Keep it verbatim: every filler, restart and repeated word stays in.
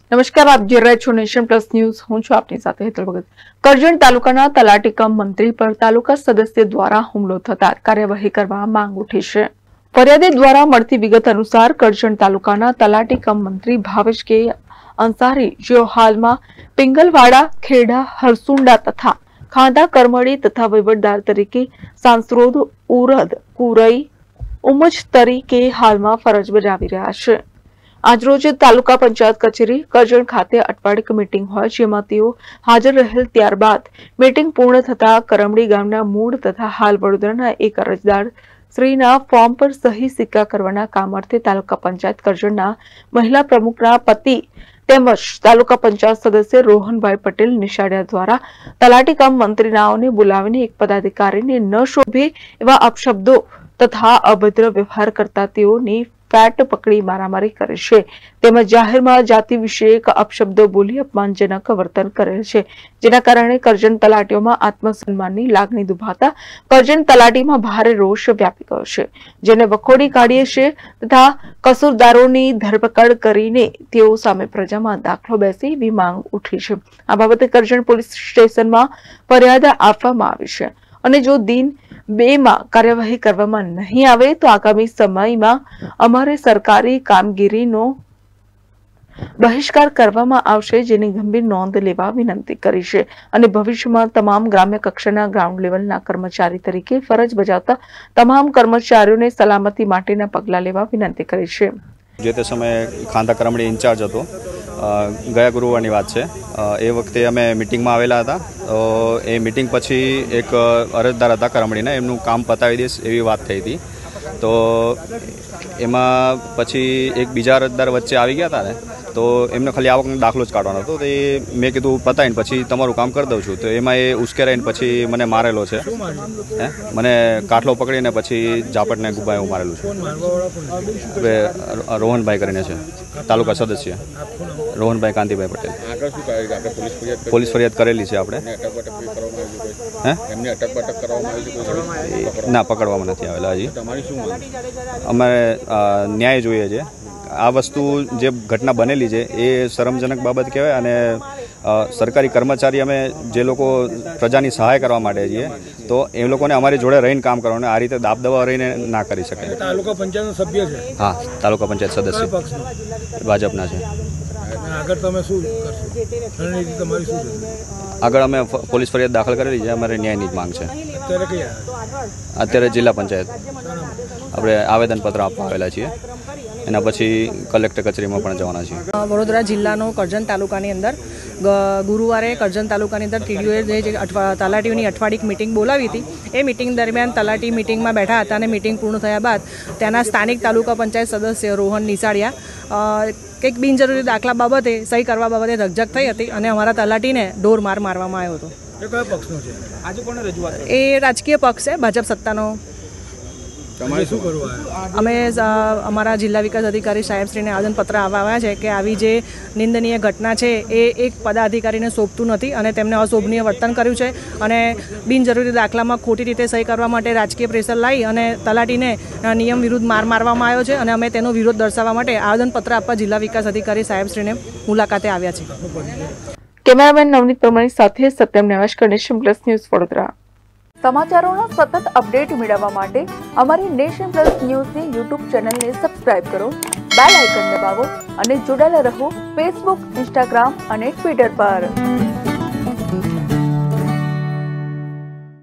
નમસ્કાર, આપ જોઈ રહ્યા છો નેશન પ્લસ ન્યૂઝ. હું છું આપની સાથે હેતલ ભગત. કરજણ તાલુકાના તલાટી કમ મંત્રી પર તાલુકા સદસ્ય દ્વારા હુમલો થતા કાર્યવાહી કરવા માંગ ઉઠી છે. ફરિયાદી દ્વારા મળતી વિગત અનુસાર કરજણ તાલુકાના તલાટી કમ મંત્રી ભાવેશ કે અંસારી, જેઓ હાલમાં પિંગલવાડા, ખેડા, હરસુંડા તથા ખાંડા કરમડી તથા વહીવટદાર તરીકે સાંસરોદ, ઉરદ, કુરઈ, ઉમજ તરીકે હાલમાં ફરજ બજાવી રહ્યા છે. આજરોજ તાલુકા પંચાયત કચેરી કરજણ ખાતે અઠવાડિક મીટિંગ હોય, જેમાં તેઓ હાજર રહેલ. ત્યારબાદ મીટિંગ પૂર્ણ થતા કરમડી ગામના મૂળ તથા હાલ વડોદરાના એક અરજદાર શ્રીના ફોર્મ પર સહી સિક્કા કરવાના કામ અર્થે તાલુકા પંચાયત કરજણના મહિલા પ્રમુખના પતિ તેમજ તાલુકા પંચાયત સદસ્ય રોહનભાઈ પટેલ નિશાળિયા દ્વારા તલાટી કમ મંત્રીનાઓને બોલાવીને એક પદાધિકારીને ન શોભે એવા અપશબ્દો તથા અભદ્ર વ્યવહાર કરતા તેઓની ફેટ પકડી મારામારી કરે છે, તેમજ જાહેરમાં જાતિ વિષયક અપશબ્દો બોલી અપમાનજનક વર્તન કરેલ છે, જેના કારણે કરજણ તલાટીઓમાં આત્મસન્માનની લાગણી દુભાતા કરજણ તલાટીમાં ભારે રોષ વ્યાપી ગયો છે, જેને વખોડી કાઢીએ છે તથા કસૂરદારોની ધરપકડ કરીને તેઓ સામે પ્રજામાં દાખલો બેસે એવી માંગ ઉઠી છે. આ બાબતે કરજણ પોલીસ સ્ટેશનમાં ફરિયાદ આપવામાં આવી છે અને જો દિન બે માં કાર્યવાહી કરવામાં નહીં આવે તો આગામી સમયમાં અમારે સરકારી કામગીરીનો બહિષ્કાર કરવામાં આવશે, જેની ગંભીર નોંધ લેવા વિનંતી કરી છે અને ભવિષ્યમાં તમામ ગ્રામ્ય કક્ષાના ગ્રાઉન્ડ લેવલના કર્મચારી તરીકે ફરજ બજાવતા તમામ કર્મચારીઓને સલામતી માટેના પગલાં લેવા વિનંતી કરી છે. જે તે સમયે ખાંડા કરમડી ઇન્ચાર્જ હતો, ગયા ગુરુવારની વાત છે. એ વખતે અમે મિટિંગમાં આવેલા હતા. એ મિટિંગ પછી એક અરજદાર હતા કરમડીના, એમનું કામ પતાવી દઈશ એવી વાત થઈ હતી. તો એમાં પછી એક બીજા અરજદાર વચ્ચે આવી ગયા હતા ને, તો એમને ખાલી આવકનો દાખલો જ કાઢવાનો હતો. તો એ મેં કીધું પતાવીને પછી તમારું કામ કરી દઉં છું. તો એમાં એ ઉશ્કેરાઈને પછી મને મારેલો છે. હે મને કાટલો પકડીને પછી ઝાપટને ગુબ્બા એવું મારેલું છે. હવે રોહનભાઈ કરીને છે, તાલુકા સદસ્ય રોહનભાઈ કાંતિભાઈ પટેલ. પોલીસ ફરિયાદ કરેલી છે આપણે. હે ના, પકડવામાં નથી આવેલા હજી. અમારે ન્યાય જોઈએ છે. આ વસ્તુ જે ઘટના બનેલી છે એ શરમજનક બાબત કહેવાય અને સરકારી કર્મચારી અમે જે લોકો પ્રજાની સહાય કરવા માટે છીએ, તો એ લોકોને અમારી જોડે રહીને કામ કરવાનું, આ રીતે દાબદબા રહીને ના કરી શકે. તાલુકા પંચાયતનો સભ્ય છે? હા, તાલુકા પંચાયત સદસ્ય ભાજપના છે. આગળ તમે શું કરશો? રણનીતિ તમારી શું છે? આગળ અમે પોલીસ ફરિયાદ દાખલ કરેલી છે. અમારે ન્યાયની જ માંગ છે. અત્યારે કયા? અત્યારે જિલ્લા પંચાયત આપણે આવેદનપત્ર આપવા આવેલા છીએ. એના પછી કલેક્ટર કચેરીમાં પણ જવાના છીએ. વડોદરા જિલ્લાનો કરજણ તાલુકાની અંદર ગુરુવારે કરજણ તાલુકાની અંદર ટીડીઓએ જે તલાટીઓની અઠવાડિક મિટિંગ બોલાવી હતી, એ મિટિંગ દરમિયાન તલાટી મિટિંગમાં બેઠા હતા અને મિટિંગ પૂર્ણ થયા બાદ ત્યાંના સ્થાનિક તાલુકા પંચાયત સદસ્ય રોહન નિશાળિયા કંઈક બિનજરૂરી દાખલા બાબતે સહી કરવા બાબતે રકઝક થઈ હતી અને અમારા તલાટીને ઢોર માર મારવામાં આવ્યો હતો. એ કયા પક્ષનો છે? આજે કોને રજૂઆત? એ રાજકીય પક્ષ છે, ભાજપ સત્તાનો. તમારે શું કરવું? અમે અમારા જિલ્લા વિકાસ અધિકારી સાહેબશ્રીને આવેદનપત્ર આવ્યા છે કે આવી જે નિંદનીય ઘટના છે એ એક પદાધિકારીને શોભતું નથી અને તેમને અશોભનીય વર્તન કર્યું છે અને બિનજરૂરી દાખલામાં ખોટી રીતે સહી કરવા માટે રાજકીય પ્રેશર લાવી અને તલાટીને નિયમ વિરુદ્ધ માર મારવામાં આવ્યો છે અને અમે તેનો વિરોધ દર્શાવવા માટે આવેદનપત્ર આપવા જિલ્લા વિકાસ અધિકારી સાહેબશ્રીને મુલાકાતે આવ્યા છે. કેમેરામેન નવનીત પરમાણી સાથે Satyam Nevashkar, Nation Plus News, Vadodara. સમાચારોનો સતત અપડેટ મેળવવા માટે અમારી નેશન પ્લસ ન્યૂઝની યુટ્યુબ ચેનલને સબસ્ક્રાઇબ કરો, બેલ આઇકન દબાવો અને જોડાયેલા રહો ફેસબુક, ઇન્સ્ટાગ્રામ અને ટ્વિટર પર.